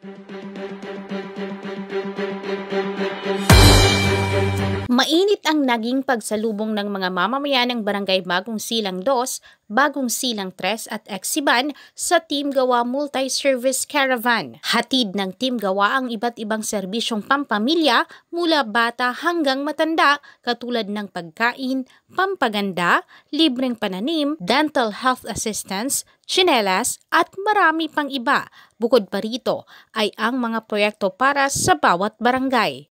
Mainit ang naging pagsalubong ng mga mamamayan ng Barangay Bagong Silang 2, Bagong Silang 3 at Exiban sa Team Gawa Multi-Service Caravan. Hatid ng Team Gawa ang iba't ibang serbisyong pampamilya mula bata hanggang matanda katulad ng pagkain, pampaganda, libreng pananim, dental health assistance, tsinelas at marami pang iba. Bukod pa rito ay ang mga proyekto para sa bawat barangay.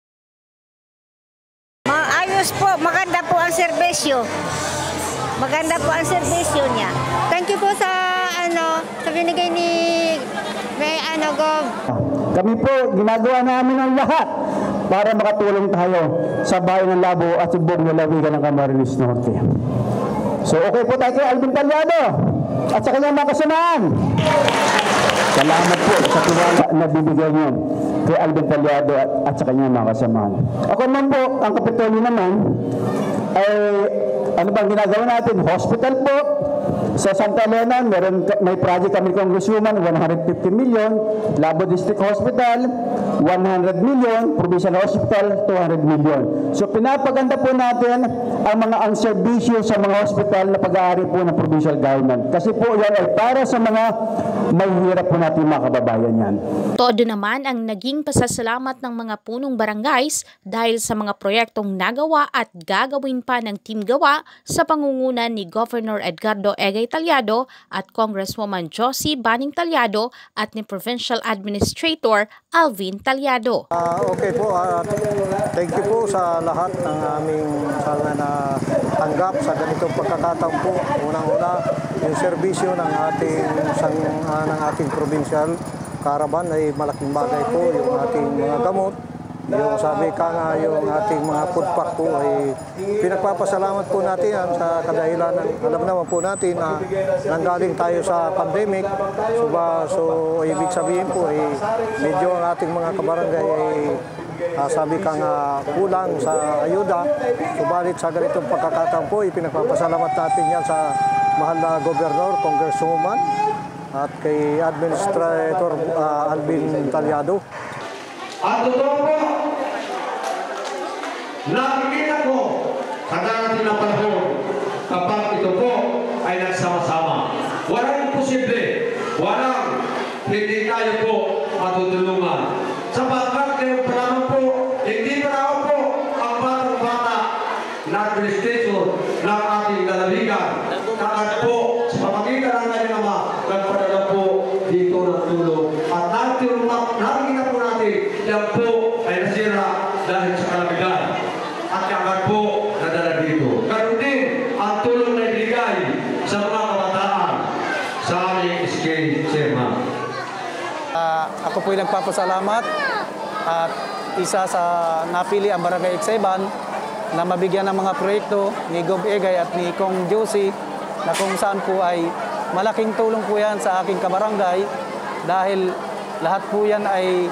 Ayos po, maganda po ang serbisyo. Maganda po ang serbisyo niya. Thank you po sa binigay ni Gov. Kami po, ginagawa namin ang lahat para makatulong tayo sa bayan ng Labo at sa buong lalawigan ng Camarines Norte. So okay po tayo kay Alvin Talyado at sa kanyang mga kasamaan. Salamat po sa tiwala na bibigyan niyo kay Alvin Talyado at sa kanyang mga kasamaan. Ako naman po, ang Kapitolyo naman, ay ano bang ginagawa natin? Hospital po. Sa Santa Elena, may project kami Congresswoman, 150 million. Labo District Hospital, 100 million. Provincial Hospital, 200 million. So pinapaganda po natin ang serbisyo sa mga hospital na pag-aari po ng provincial government. Kasi po yan ay para sa mga mahihirap po natin mga kababayan yan. Todo naman ang naging pasasalamat ng mga punong barangays dahil sa mga proyektong nagawa at gagawin pa ng Team Gawa sa pangunguna ni Governor Edgardo Egay Talyado at Congresswoman Josie Baning Talyado at ni Provincial Administrator Alvin Talyado. Okay po, thank you po sa lahat ng aming natanggap sa ganitong pagkakataon po. Unang-una, yung serbisyo ng ating provincial caravan ay malaking bagay po. Yung ating mga gamot, yung sabi ka nga, yung ating mga food pack po ay pinagpapasalamat po natin sa kadahilan. Alam naman po natin na nanggaling tayo sa pandemic. So ibig sabihin po ay medyo ang ating mga kabarangay ay sabi ka nga kulang sa ayuda. Subalit sa ganitong pagkakataon po, ipinagpapasalamat natin yan sa mahal na Gobernador, Congresswoman at kay Administrator Alvin Talyado. At totoo po, nakikita ko sa darating na panahon kapag ito po ay nagsama-sama. Walang imposible, walang hindi tayo po matutulungan. Sapagkat kayo pa naman po, hindi pa naman po ang batang-bata na administrator ng ating lalawigan. Kakad po, sa pamagitan ng kanyang ama, nagpadala po dito ng tulong. At nakikita po natin, yan po ay nasira dahil sa kalamigan. At kakad po nadala dito. Ganun din ang tulong na ibigay sa mga kabataan sa aming SK Sema. Ako po'y nagpapasalamat at isa sa napili ang Barangay Exiban na mabigyan ng mga proyekto ni Gov. Egay at ni Kong Josie na kung saan po ay malaking tulong po yan sa aking kabarangay dahil lahat po yan ay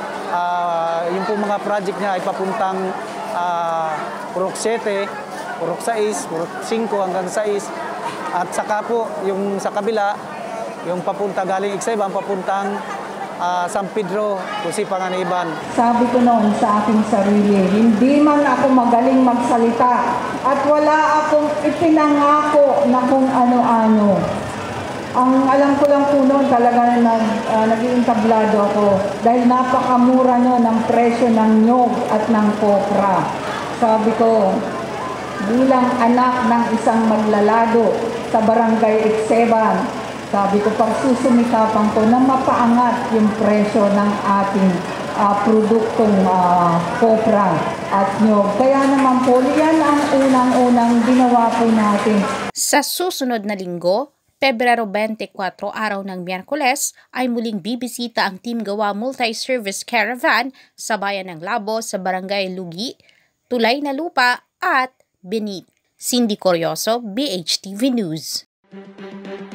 yung po mga project niya ay papuntang Purok 7, Purok 6, Purok 5 hanggang 6 at saka po yung sa kabila yung papunta galing Exiban papuntang San Pedro, Panganiban. Sabi ko noon sa aking sarili, hindi man ako magaling magsalita at wala akong ipinangako na kung ano-ano. Ang alam ko lang po noon talaga naging tablado ako dahil napakamura noon ang presyo ng nyog at ng kopra. Sabi ko, bilang anak ng isang maglalado sa Barangay Exiban, sabi ko, pagsusumikapan ko na mapaangat yung presyo ng ating produktong kopra at nyog. Kaya naman po, yan ang unang-unang ginawa po natin. Sa susunod na linggo, Pebrero 24, araw ng Miyerkules, ay muling bibisita ang Team Gawa Multi-Service Caravan sa bayan ng Labo sa Barangay Lugi, Tulay na Lupa at Benit. Cindy Corioso, BHTV News.